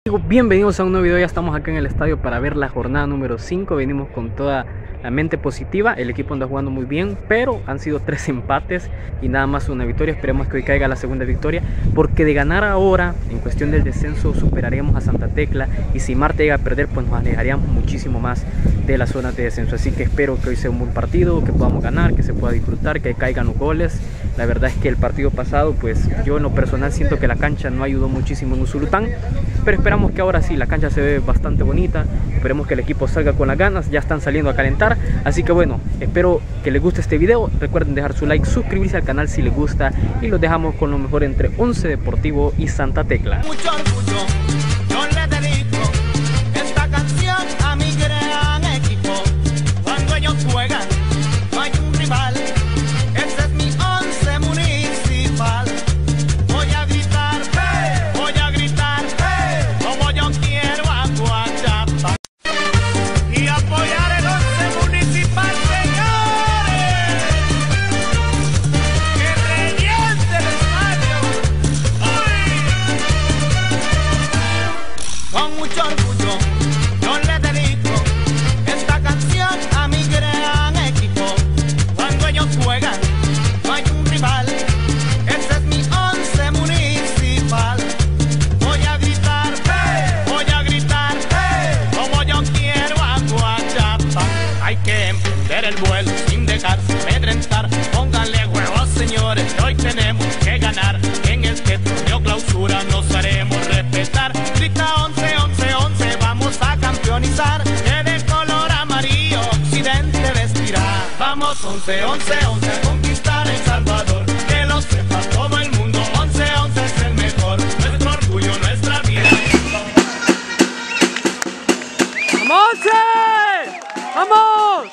Bienvenidos a un nuevo video. Ya estamos acá en el estadio para ver la jornada número 5. Venimos con toda la mente positiva. El equipo anda jugando muy bien, pero han sido 3 empates y nada más una victoria. Esperemos que hoy caiga la segunda victoria, porque de ganar ahora en cuestión del descenso superaríamos a Santa Tecla, y si Marte llega a perder pues nos alejaríamos muchísimo más de la zona de descenso. Así que espero que hoy sea un buen partido, que podamos ganar, que se pueda disfrutar, que caigan los goles. La verdad es que el partido pasado pues yo en lo personal siento que la cancha no ayudó muchísimo en Usulután, pero esperamos que ahora sí, la cancha se ve bastante bonita. Esperemos que el equipo salga con las ganas. Ya están saliendo a calentar, así que bueno, espero que les guste este video. Recuerden dejar su like, suscribirse al canal si les gusta, y los dejamos con lo mejor entre Once Deportivo y Santa Tecla. Mucho orgullo, yo le dedico esta canción a mi gran equipo. Cuando ellos juegan, no hay un rival. Ese es mi Once Municipal. Voy a gritar, hey, voy a gritar, hey, como yo quiero a Guachapa. Y apoyar el Once Municipal, señores. Que reviente el estadio. Con mucho orgullo yo le dedico esta canción a mi gran equipo. Cuando ellos juegan, no hay un rival. Ese es mi Once Municipal. Voy a gritar, hey, como yo quiero a Guachapa. Hay que emprender el vuelo sin dejarse amedrentar. Pónganle huevos, señores, que hoy tenemos que ganar. En este torneo clausura nos haremos respetar. Grita 11, 11, 11, vamos a campeonizar. Que de color amarillo occidente vestirá. Vamos 11, 11, 11 a conquistar El Salvador. Que lo sepa todo el mundo, 11, 11 es el mejor. Nuestro orgullo, nuestra vida. ¡Vamos, Once! ¡Vamos!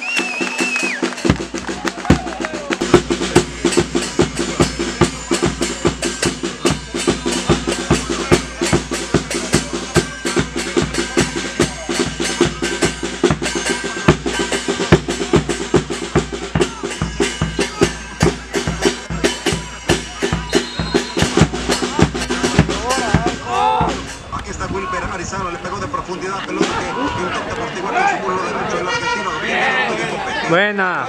Aquí está Wilber Arizaro, le pegó de profundidad, pelota que intenta amortiguar el muslo derecho del argentino. Buena.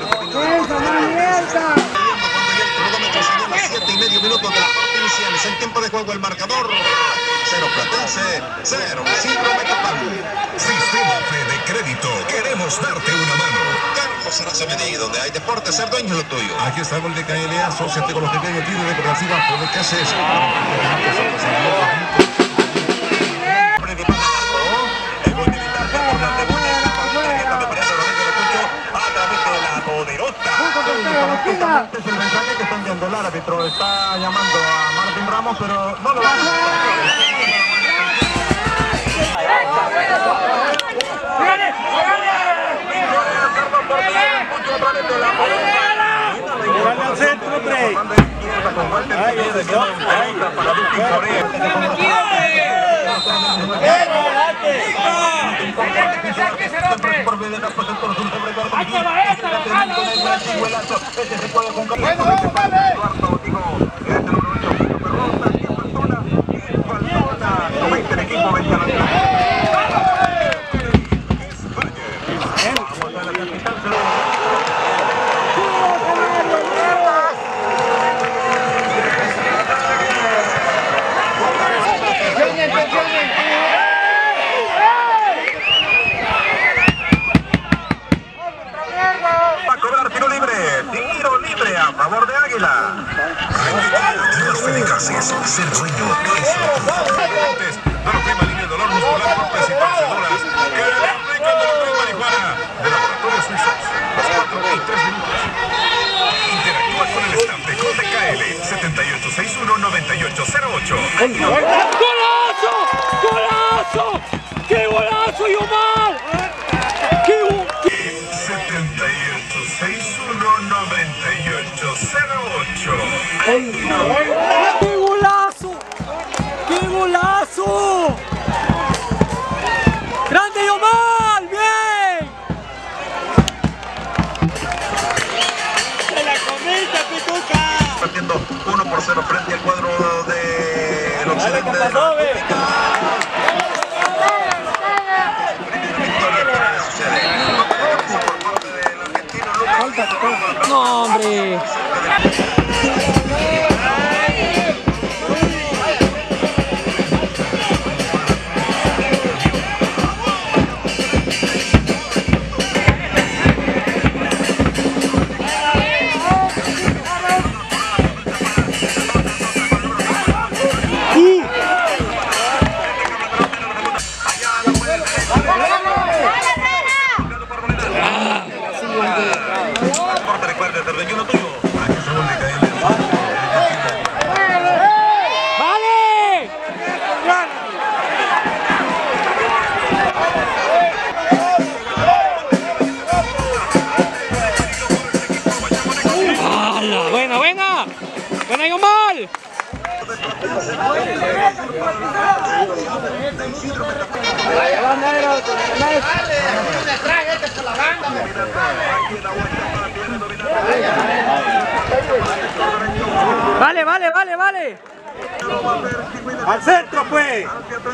Los 7,5 minutos de la partida iniciales. En tiempo de juego el marcador 0 Platense, 0 Isidro Metapán. Sistema Fede Crédito, queremos darte una mano. Carlos Arazamení, donde hay deporte, ser dueño de lo tuyo. Aquí está el gol de KLA, asóciate con los que tienen tiro de cooperativa, ¿por qué haces? El gol de Vitarte por la tribuna, tarjeta me parece Rodrigo de Cucho a través de la poderosa. Este es el mensaje que está enviando el árbitro. Está llamando a Martín Ramos, pero no lo va a hacer. Al centro, Trey. Va a cobrar tiro libre a favor de Águila. Las Fede Cases, ser dueño es lo tuyo. No lo quema línea de dolor, vale. Buena, buena. Buena, hay un mal. Vale, vale, vale, vale. Al centro, pues.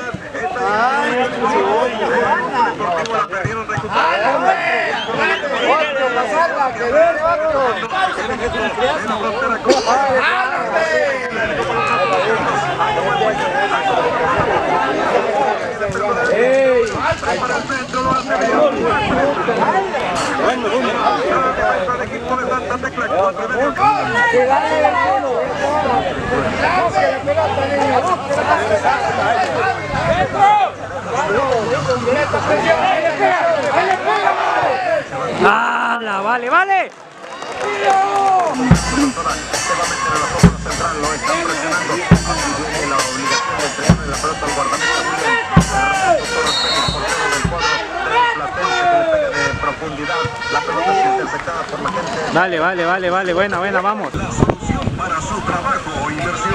¡Hala! ¡Vale, vale! Vale, vale, vale, vale, buena, buena, vamos. La solución para su trabajo o inversión.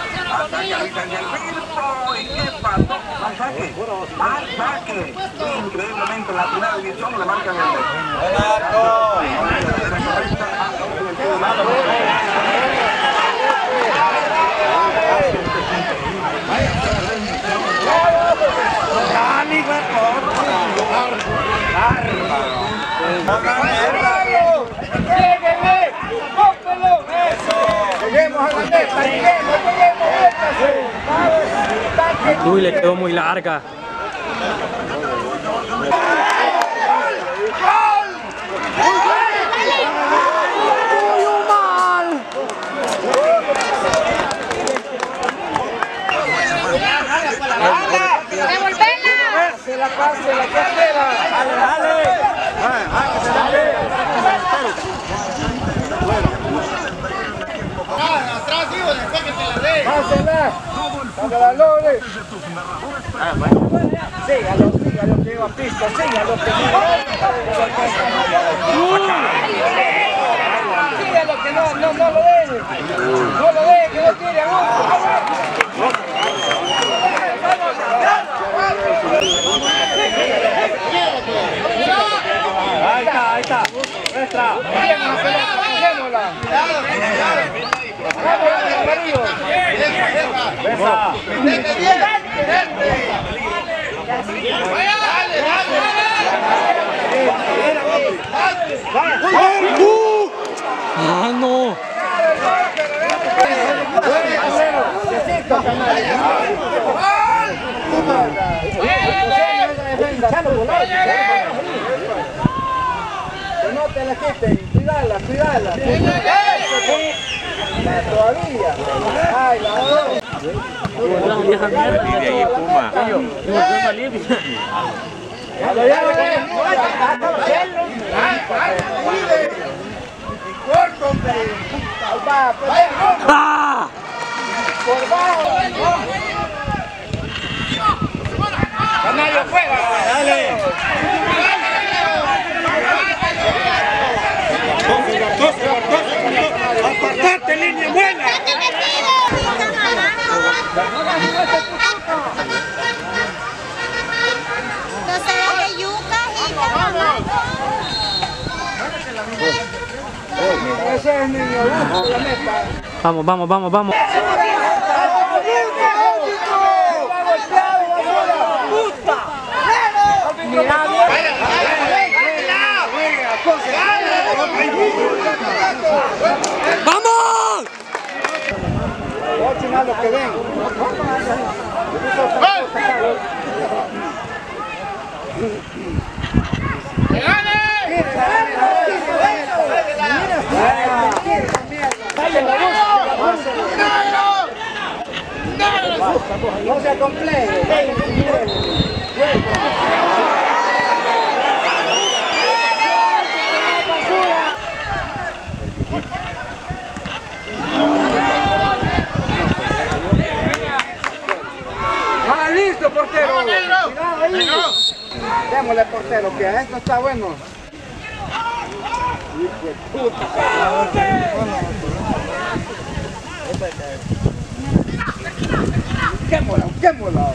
Increíblemente en la primera división le marcan el Uy, le quedó muy larga. Sígalo, que lleva pista, sígalo, que sígalo, que no lo deje. No lo deje, que no tire a Ahí está. Nuestra. ¡Ah, no! Que no te la quiten, cuidala. Todavía. Ay, la dos. ¡Ah! Por bajo. Canario fuera. Dale. Apartate, línea buena. Vamos. Mira, que ven. No se acompleje. Ah, listo, portero. Cuidado ahí. Démosle, portero, que a esto está bueno. Hijo de puta. Quémola.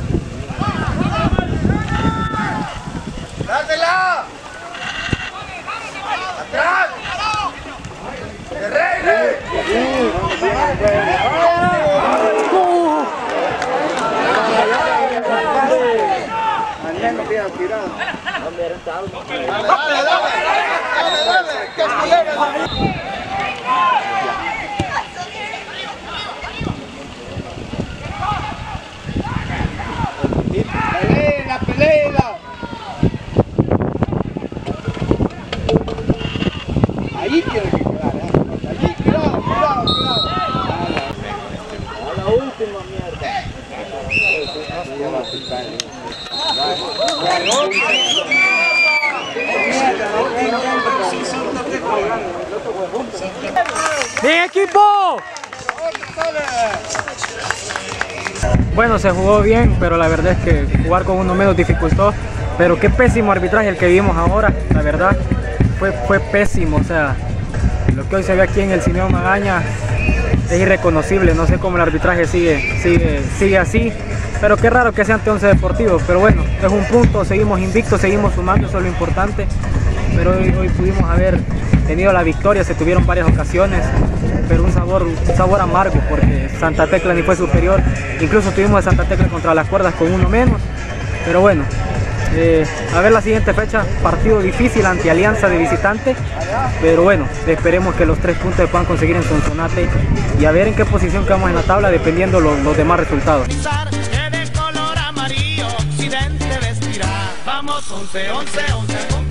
¡Dátela! ¡Atrás! ¡Guerreiro! Al menos hubiera tirado. ¡Dale! Pelea. Ahí tiene que quedar, Allí, cuidado. A la última mierda. ¡Bien, equipo! Bueno, se jugó bien, pero la verdad es que jugar con uno menos dificultó. Pero qué pésimo arbitraje el que vimos ahora, la verdad, fue pésimo. O sea, lo que hoy se ve aquí en el Simeón Magaña es irreconocible. No sé cómo el arbitraje sigue así. Pero qué raro que sea ante Once Deportivo. Pero bueno, es un punto, seguimos invictos, seguimos sumando, eso es lo importante. Pero hoy pudimos haber tenido la victoria, se tuvieron varias ocasiones, pero un sabor amargo porque Santa Tecla ni fue superior. Incluso tuvimos a Santa Tecla contra las cuerdas con uno menos. Pero bueno, a ver la siguiente fecha, partido difícil ante Alianza de visitante. Pero bueno, esperemos que los 3 puntos se puedan conseguir en Sonsonate y a ver en qué posición quedamos en la tabla dependiendo los demás resultados. De color amarillo, occidente vestirá. Vamos 11, 11, 11.